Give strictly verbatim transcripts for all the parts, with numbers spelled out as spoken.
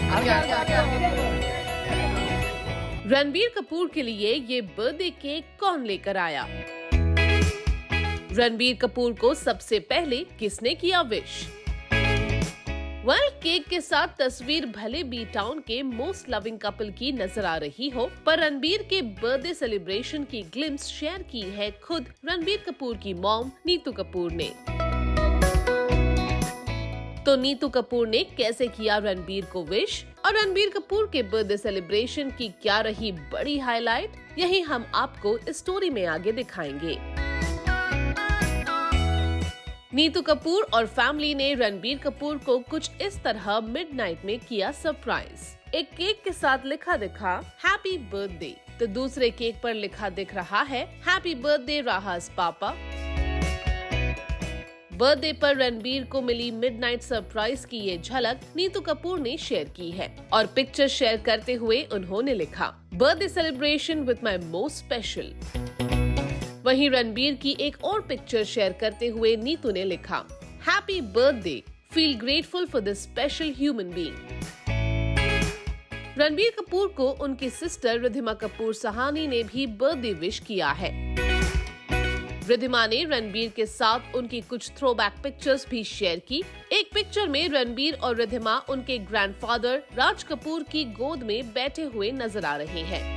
रणबीर कपूर के लिए ये बर्थडे केक कौन लेकर आया? रणबीर कपूर को सबसे पहले किसने किया विश? वेल, केक के साथ तस्वीर भले बी टाउन के मोस्ट लविंग कपल की नजर आ रही हो, पर रणबीर के बर्थडे सेलिब्रेशन की ग्लिम्स शेयर की है खुद रणबीर कपूर की मॉम नीतू कपूर ने। तो नीतू कपूर ने कैसे किया रणबीर को विश और रणबीर कपूर के बर्थडे सेलिब्रेशन की क्या रही बड़ी हाईलाइट, यही हम आपको इस स्टोरी में आगे दिखाएंगे। नीतू कपूर और फैमिली ने रणबीर कपूर को कुछ इस तरह मिडनाइट में किया सरप्राइज। एक केक के साथ लिखा दिखा हैप्पी बर्थडे, तो दूसरे केक पर लिखा दिख रहा है हैप्पी बर्थडे राहास पापा। बर्थडे पर रणबीर को मिली मिडनाइट सरप्राइज की ये झलक नीतू कपूर ने शेयर की है और पिक्चर शेयर करते हुए उन्होंने लिखा birthday celebration with my most special. वहीं रणबीर की एक और पिक्चर शेयर करते हुए नीतू ने लिखा happy birthday, feel grateful for this special human being. Ranbir Kapoor को उनकी सिस्टर रिद्धिमा कपूर सहानी ने भी बर्थडे विश किया है। रिद्धिमा ने रणबीर के साथ उनकी कुछ थ्रोबैक पिक्चर्स भी शेयर की। एक पिक्चर में रणबीर और रिद्धिमा उनके ग्रैंडफादर राज कपूर की गोद में बैठे हुए नजर आ रहे हैं।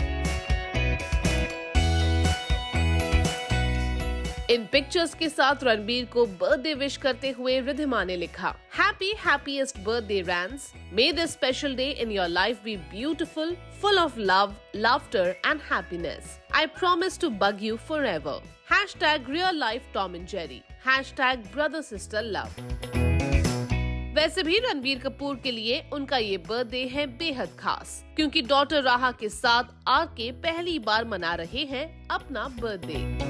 इन पिक्चर्स के साथ रणबीर को बर्थडे विश करते हुए रिद्धिमा ने लिखा happy happiest birthday Rans, may this special day in your life be beautiful, full of love, laughter and happiness. I promise to bug you forever. Hashtag real life Tom and Jerry, hashtag brother sister love. वैसे भी रणबीर कपूर के लिए उनका ये birthday है बेहद खास, क्योंकि डॉटर राहा के साथ आके पहली बार मना रहे हैं अपना बर्थडे।